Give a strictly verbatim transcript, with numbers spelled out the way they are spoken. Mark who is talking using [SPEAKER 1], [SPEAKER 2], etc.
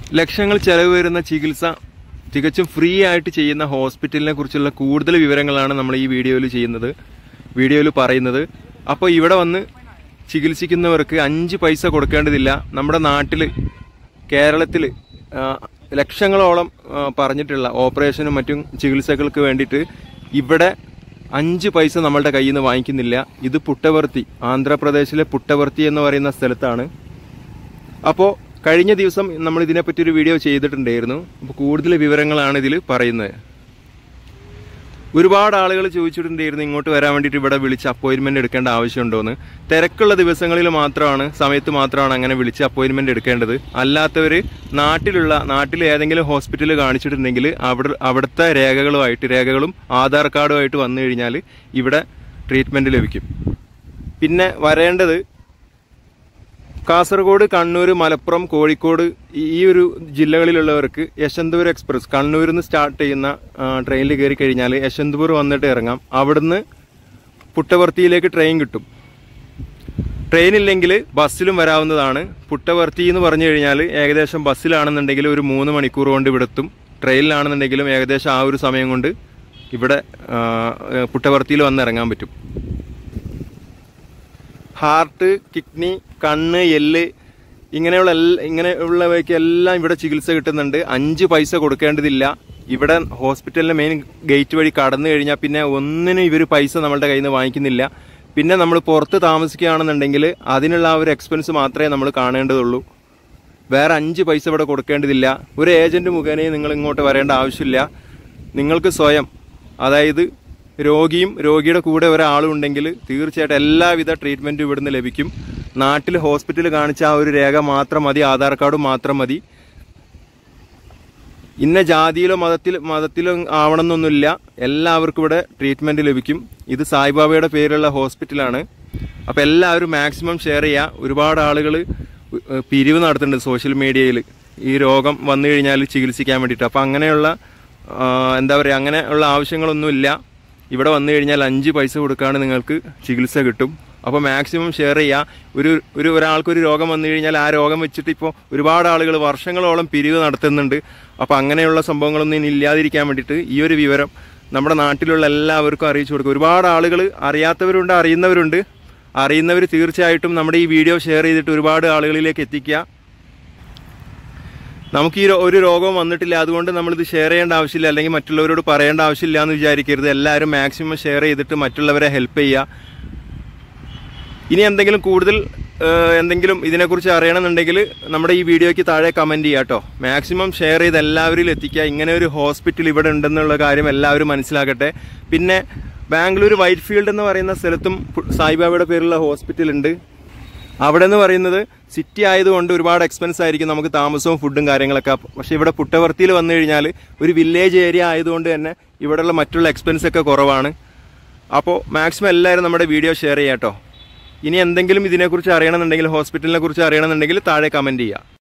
[SPEAKER 1] ലക്ഷങ്ങൾ ചെലവ് വരുന്ന ചികിത്സ തികച്ചും ഫ്രീ ആയിട്ട് ചെയ്യുന്ന ഹോസ്പിറ്റലിനെ കുറിച്ചുള്ള കൂടുതൽ വിവരങ്ങളാണ് നമ്മൾ ഈ വീഡിയോയിൽ ചെയ്യുന്നത് വീഡിയോയിൽ പറയുന്നത്. അപ്പോൾ ഇവിടെ വന്ന് ചികിത്സിക്കുന്നവർക്ക് അഞ്ച് പൈസ കൊടുക്കേണ്ടതില്ല. നമ്മുടെ നാട്ടിൽ കേരളത്തിൽ ലക്ഷങ്ങളോളം പറഞ്ഞിട്ടുള്ള ഓപ്പറേഷനും മറ്റും ചികിത്സകൾക്ക് വേണ്ടിയിട്ട് ഇവിടെ അഞ്ച് പൈസ നമ്മളുടെ കയ്യിൽ നിന്ന് വാങ്ങിക്കുന്നില്ല. ഇത് പുട്ടപർത്തി, ആന്ധ്രാപ്രദേശിലെ പുട്ടപർത്തി എന്ന് പറയുന്ന സ്ഥലത്താണ്. അപ്പോൾ കഴിഞ്ഞ ദിവസം നമ്മൾ ഇതിനെപ്പറ്റി ഒരു വീഡിയോ ചെയ്തിട്ടുണ്ടായിരുന്നു. അപ്പോൾ കൂടുതൽ വിവരങ്ങളാണ് ഇതിൽ പറയുന്നത്. ഒരുപാട് ആളുകൾ ചോദിച്ചിട്ടുണ്ടായിരുന്നു ഇങ്ങോട്ട് വരാൻ വേണ്ടിയിട്ട് ഇവിടെ വിളിച്ച് അപ്പോയിൻമെൻറ്റ് എടുക്കേണ്ട ആവശ്യമുണ്ടോയെന്ന്. തിരക്കുള്ള ദിവസങ്ങളിൽ മാത്രമാണ് സമയത്ത് മാത്രമാണ് അങ്ങനെ വിളിച്ച് അപ്പോയിൻമെൻറ്റ് എടുക്കേണ്ടത്. അല്ലാത്തവർ നാട്ടിലുള്ള നാട്ടിൽ ഏതെങ്കിലും ഹോസ്പിറ്റലിൽ കാണിച്ചിട്ടുണ്ടെങ്കിൽ അവിടെ അവിടുത്തെ രേഖകളുമായിട്ട് രേഖകളും ആധാർ കാർഡുമായിട്ട് വന്നു കഴിഞ്ഞാൽ ഇവിടെ ട്രീറ്റ്മെൻറ്റ് ലഭിക്കും. പിന്നെ വരേണ്ടത് കാസർഗോഡ്, കണ്ണൂർ, മലപ്പുറം, കോഴിക്കോട് ഈ ഒരു ജില്ലകളിലുള്ളവർക്ക് യശ്വന്ത്പൂർ എക്സ്പ്രസ് കണ്ണൂരിൽ നിന്ന് സ്റ്റാർട്ട് ചെയ്യുന്ന ട്രെയിനിൽ കയറി കഴിഞ്ഞാൽ യശ്വന്ത്പൂർ വന്നിട്ട് ഇറങ്ങാം. അവിടുന്ന് പുട്ടപർത്തിയിലേക്ക് ട്രെയിൻ കിട്ടും. ട്രെയിനില്ലെങ്കിൽ ബസ്സിലും വരാവുന്നതാണ്. പുട്ടപർത്തി എന്ന് പറഞ്ഞു കഴിഞ്ഞാൽ ഏകദേശം ബസ്സിലാണെന്നുണ്ടെങ്കിൽ ഒരു മൂന്ന് മണിക്കൂർ കൊണ്ട് ഇവിടെ എത്തും. ട്രെയിനിലാണെന്നുണ്ടെങ്കിലും ഏകദേശം ആ ഒരു സമയം കൊണ്ട് ഇവിടെ പുട്ടപർത്തിയിൽ വന്ന് ഇറങ്ങാൻ പറ്റും. ഹാർട്ട്, കിഡ്നി, കണ്ണ്, എല്ല് ഇങ്ങനെയുള്ള ഇങ്ങനെയുള്ളവയ്ക്ക് എല്ലാം ഇവിടെ ചികിത്സ കിട്ടുന്നുണ്ട്. അഞ്ച് പൈസ കൊടുക്കേണ്ടതില്ല. ഇവിടെ ഹോസ്പിറ്റലിൻ്റെ മെയിൻ ഗേറ്റ് വഴി കടന്നു കഴിഞ്ഞാൽ പിന്നെ ഒന്നിനും ഇവർ പൈസ നമ്മളുടെ കയ്യിൽ നിന്ന് വാങ്ങിക്കുന്നില്ല. പിന്നെ നമ്മൾ പുറത്ത് താമസിക്കുകയാണെന്നുണ്ടെങ്കിൽ അതിനുള്ള ആ ഒരു എക്സ്പെൻസ് മാത്രമേ നമ്മൾ കാണേണ്ടതുള്ളൂ. വേറെ അഞ്ച് പൈസ ഇവിടെ കൊടുക്കേണ്ടതില്ല. ഒരു ഏജൻറ്റ് മുഖേനയും നിങ്ങൾ ഇങ്ങോട്ട് വരേണ്ട ആവശ്യമില്ല. നിങ്ങൾക്ക് സ്വയം, അതായത് രോഗിയും രോഗിയുടെ കൂടെ ഒരാളും ഉണ്ടെങ്കിൽ തീർച്ചയായിട്ടും എല്ലാവിധ ട്രീറ്റ്മെൻറ്റും ഇവിടുന്ന് ലഭിക്കും. നാട്ടിൽ ഹോസ്പിറ്റലിൽ കാണിച്ച ആ ഒരു രേഖ മാത്രം മതി, ആധാർ കാർഡും മാത്രം മതി. ഇന്ന ജാതിയിലോ മതത്തിൽ മതത്തിലോ ആവണമെന്നൊന്നുമില്ല. എല്ലാവർക്കും ഇവിടെ ട്രീറ്റ്മെൻറ്റ് ലഭിക്കും. ഇത് സായിബാബയുടെ പേരുള്ള ഹോസ്പിറ്റലാണ്. അപ്പോൾ എല്ലാവരും മാക്സിമം ഷെയർ ചെയ്യുക. ഒരുപാട് ആളുകൾ പിരിവ് നടത്തുന്നുണ്ട് സോഷ്യൽ മീഡിയയിൽ ഈ രോഗം വന്നു കഴിഞ്ഞാൽ ചികിത്സിക്കാൻ വേണ്ടിയിട്ട്. അപ്പോൾ അങ്ങനെയുള്ള എന്താ പറയുക അങ്ങനെയുള്ള ആവശ്യങ്ങളൊന്നുമില്ല. ഇവിടെ വന്നു കഴിഞ്ഞാൽ അഞ്ച് പൈസ കൊടുക്കാണ്ട് നിങ്ങൾക്ക് ചികിത്സ കിട്ടും. അപ്പോൾ മാക്സിമം ഷെയർ ചെയ്യുക. ഒരു ഒരു ഒരാൾക്കൊരു രോഗം വന്നു കഴിഞ്ഞാൽ ആ രോഗം വെച്ചിട്ട് ഇപ്പോൾ ഒരുപാട് ആളുകൾ വർഷങ്ങളോളം പിരിവ് നടത്തുന്നുണ്ട്. അപ്പോൾ അങ്ങനെയുള്ള സംഭവങ്ങളൊന്നും ഇനി ഇല്ലാതിരിക്കാൻ വേണ്ടിയിട്ട് ഈ ഒരു വിവരം നമ്മുടെ നാട്ടിലുള്ള എല്ലാവർക്കും അറിയിച്ചു കൊടുക്കുക. ഒരുപാട് ആളുകൾ അറിയാത്തവരുണ്ട്, അറിയുന്നവരുണ്ട്. അറിയുന്നവർ തീർച്ചയായിട്ടും നമ്മുടെ ഈ വീഡിയോ ഷെയർ ചെയ്തിട്ട് ഒരുപാട് ആളുകളിലേക്ക് എത്തിക്കുക. നമുക്ക് ഈ ഒരു രോഗവും വന്നിട്ടില്ല, അതുകൊണ്ട് നമ്മളിത് ഷെയർ ചെയ്യേണ്ട ആവശ്യമില്ല, അല്ലെങ്കിൽ മറ്റുള്ളവരോട് പറയേണ്ട ആവശ്യമില്ല എന്ന് വിചാരിക്കരുത്. എല്ലാവരും മാക്സിമം ഷെയർ ചെയ്തിട്ട് മറ്റുള്ളവരെ ഹെൽപ്പ് ചെയ്യുക. ഇനി എന്തെങ്കിലും കൂടുതൽ എന്തെങ്കിലും ഇതിനെക്കുറിച്ച് അറിയണമെന്നുണ്ടെങ്കിൽ നമ്മുടെ ഈ വീഡിയോയ്ക്ക് താഴെ കമൻറ്റ് ചെയ്യുക കേട്ടോ. മാക്സിമം ഷെയർ ചെയ്ത് എല്ലാവരിലും എത്തിക്കുക. ഇങ്ങനെ ഒരു ഹോസ്പിറ്റൽ ഇവിടെ ഉണ്ടെന്നുള്ള കാര്യം എല്ലാവരും മനസ്സിലാക്കട്ടെ. പിന്നെ ബാംഗ്ലൂർ വൈറ്റ് ഫീൽഡ് എന്ന് പറയുന്ന സ്ഥലത്തും സായിബാബയുടെ പേരുള്ള ഹോസ്പിറ്റൽ ഉണ്ട്. അവിടെ എന്ന് പറയുന്നത് സിറ്റി ആയതുകൊണ്ട് ഒരുപാട് എക്സ്പെൻസ് ആയിരിക്കും നമുക്ക് താമസവും ഫുഡും കാര്യങ്ങളൊക്കെ. പക്ഷേ ഇവിടെ പുട്ടപർത്തിയിൽ വന്നു കഴിഞ്ഞാൽ ഒരു വില്ലേജ് ഏരിയ ആയതുകൊണ്ട് തന്നെ ഇവിടെയുള്ള മറ്റുള്ള എക്സ്പെൻസ് ഒക്കെ കുറവാണ്. അപ്പോൾ മാക്സിമം എല്ലാവരും നമ്മുടെ വീഡിയോ ഷെയർ ചെയ്യാം കേട്ടോ. ഇനി എന്തെങ്കിലും ഇതിനെക്കുറിച്ച് അറിയണമെന്നുണ്ടെങ്കിൽ, ഹോസ്പിറ്റലിനെ കുറിച്ച് അറിയണമെന്നുണ്ടെങ്കിൽ താഴെ കമൻറ്റ് ചെയ്യുക.